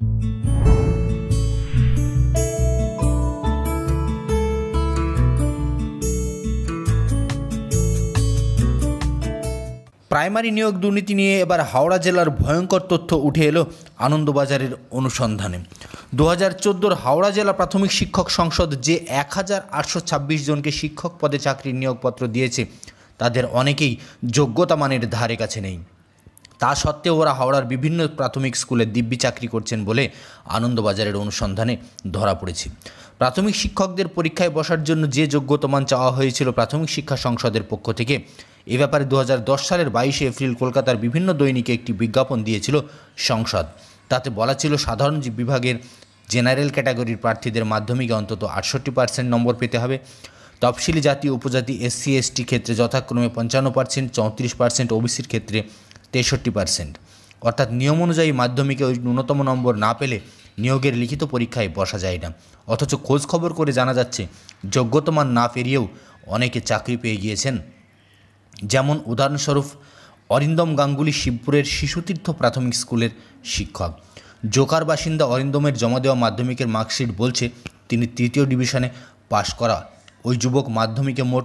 Primary নিয়োগ দুর্নীতি নিয়ে এবার হাওড়া জেলার ভয়ঙ্কর তথ্য উঠে এলো আনন্দবাজারের অনুসন্ধানে। 2014 হাওড়া জেলা প্রাথমিক শিক্ষক সংসদ যে 1826 জনকে শিক্ষক পদে চাকরির নিয়োগপত্র দিয়েছে তাদের অনেকেই যোগ্যতা মানের ধারে কাছে নেই। তা সত্ত্বেও ওরা হাওড়ার বিভিন্ন প্রাথমিক স্কুলে দিব্যি চাকরি করছেন বলে আনন্দবাজারের অনুসন্ধানে ধরা পড়েছে। প্রাথমিক শিক্ষকদের পরীক্ষায় বসার জন্য যে যোগ্যতা মান চাওয়া হয়েছিল প্রাথমিক শিক্ষা সংসদের পক্ষ থেকে, এ ব্যাপারে 2010 সালের 22 এপ্রিল কলকাতার বিভিন্ন দৈনিকে একটি বিজ্ঞাপন দিয়েছিল সংসদ। তাতে বলা ছিল সাধারণ বিভাগের জেনারেল ক্যাটাগরির প্রার্থীদের মাধ্যমিকে অন্তত 68% নম্বর পেতে হবে। তফসিলি জাতি উপজাতি SC ST ক্ষেত্রে যথাক্রমে 55%, 34%, ওবিসির ক্ষেত্রে 63%। অর্থাৎ নিয়ম অনুযায়ী মাধ্যমিকে ওই ন্যূনতম নম্বর না পেলে নিয়োগের লিখিত পরীক্ষায় বসা যায় না। অথচ খোঁজ খবর করে জানা যাচ্ছে যোগ্যতা মান না পেরিয়েও অনেকে চাকরি পেয়ে গিয়েছেন। যেমন উদাহরণস্বরূপ অরিন্দম গাঙ্গুলি শিবপুরের শিশুতীর্থ প্রাথমিক স্কুলের শিক্ষক। জোকার বাসিন্দা অরিন্দমের জমা দেওয়া মাধ্যমিকের মার্কশিট বলছে তিনি 3য় ডিভিশনে পাশ করা ওই যুবক মাধ্যমিকে মোট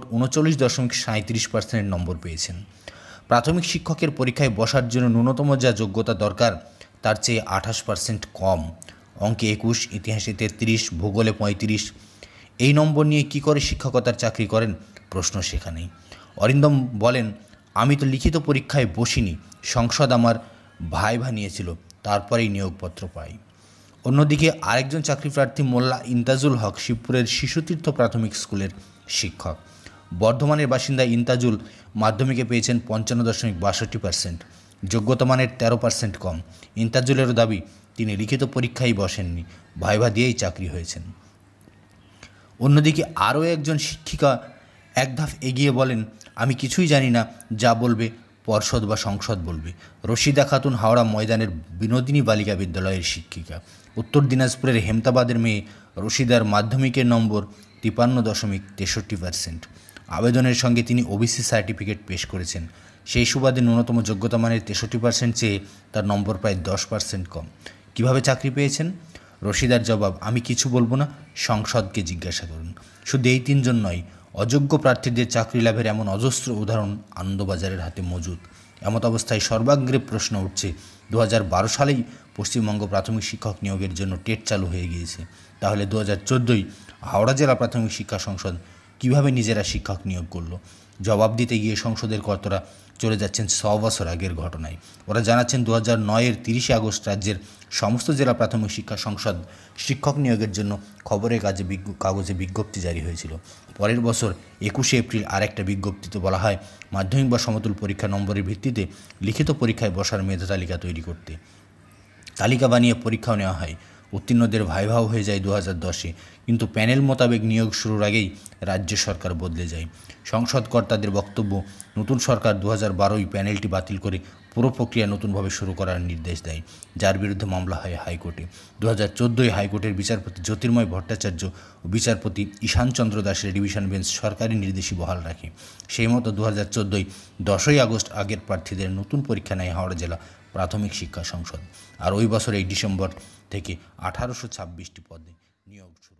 39.37% নম্বর পেয়েছেন। প্রাথমিক শিক্ষকের পরীক্ষায় বসার জন্য ন্যূনতম যা যোগ্যতা দরকার তার চেয়ে 28% কম। অঙ্কে 21, ইতিহাসে 33, ভূগোলে 35। এই নম্বর নিয়ে কি করে শিক্ষকতার চাকরি করেন? প্রশ্ন সেখানেই। অরিন্দম বলেন, আমি তো লিখিত পরীক্ষায় বসিনি, সংসদ আমার ভাইভা নিয়েছিল, তারপরেই নিয়োগপত্র পাই। অন্যদিকে আরেকজন চাকরি প্রার্থী মোল্লা ইন্তাজুল হক শিবপুরের শিশুতীর্থ প্রাথমিক স্কুলের শিক্ষক। বর্ধমানের বাসিন্দা ইন্তাজুল মাধ্যমিকে পেয়েছেন 55.62%, যোগ্যতা মানের 13% কম। ইন্তাজুলেরও দাবি তিনি লিখিত পরীক্ষায় বসেননি, ভাইভা দিয়েই চাকরি হয়েছেন। অন্যদিকে আরও একজন শিক্ষিকা এক ধাপ এগিয়ে বলেন, আমি কিছুই জানি না, যা বলবে পর্ষদ বা সংসদ বলবে। রশিদা খাতুন হাওড়া ময়দানের বিনোদিনী বালিকা বিদ্যালয়ের শিক্ষিকা। উত্তর দিনাজপুরের হেমতাবাদের মেয়ে রশিদার মাধ্যমিকের নম্বর 53.63%। আবেদনের সঙ্গে তিনি ওবিসি সার্টিফিকেট পেশ করেছেন। সেই সুবাদে ন্যূনতম যোগ্যতা মানের 63% চেয়ে তার নম্বর প্রায় 10% কম। কিভাবে চাকরি পেয়েছেন? রশিদার জবাব, আমি কিছু বলবো না, সংসদকে জিজ্ঞাসা করুন। শুধু এই 3 জন নয়, অযোগ্য প্রার্থীদের চাকরি লাভের এমন অজস্র উদাহরণ আনন্দবাজারের হাতে মজুদ। এমত অবস্থায় সর্বাগ্রে প্রশ্ন উঠছে, 2012 সালেই পশ্চিমবঙ্গ প্রাথমিক শিক্ষক নিয়োগের জন্য টেট চালু হয়ে গিয়েছে, তাহলে 2014 হাওড়া জেলা প্রাথমিক শিক্ষা সংসদ কীভাবে নিজেরা শিক্ষক নিয়োগ করলো? জবাব দিতে গিয়ে সংসদের কর্তারা চলে যাচ্ছেন 100 বছর আগের ঘটনায়। ওরা জানাচ্ছেন 2009-এর 30 আগস্ট রাজ্যের সমস্ত জেলা প্রাথমিক শিক্ষা সংসদ শিক্ষক নিয়োগের জন্য খবরের কাগজে বিজ্ঞপ্তি জারি হয়েছিল। পরের বছর 21 এপ্রিল আরেকটা বিজ্ঞপ্তিতে বলা হয় মাধ্যমিক বা সমতুল পরীক্ষা নম্বরের ভিত্তিতে লিখিত পরীক্ষায় বসার মেধা তালিকা তৈরি করতে। তালিকা বানিয়ে পরীক্ষাও নেওয়া হয়। উত্তীর্ণদের ভাইভাও হয়ে যায় 2010-এ, কিন্তু প্যানেল মোতাবেক নিয়োগ শুরুর আগেই রাজ্য সরকার বদলে যায়। সংসদ কর্তাদের বক্তব্য, নতুন সরকার 2012-ই প্যানেলটি বাতিল করে পুরো প্রক্রিয়া নতুনভাবে শুরু করার নির্দেশ দেয়, যার বিরুদ্ধে মামলা হয় হাইকোর্টে। 2014-এ হাইকোর্টের বিচারপতি জ্যোতির্ময় ভট্টাচার্য ও বিচারপতি ঈশান চন্দ্র দাসের ডিভিশন বেঞ্চ সরকারি নির্দেশই বহাল রাখে। সেই মতো 2014-ই 10ই আগস্ট আগের প্রার্থীদের নতুন পরীক্ষা নেয় হাওড়া জেলা প্রাথমিক শিক্ষা সংসদ। আর ওই বছর এই ডিসেম্বর থেকে 1826টি পদে নিয়োগ শুরু।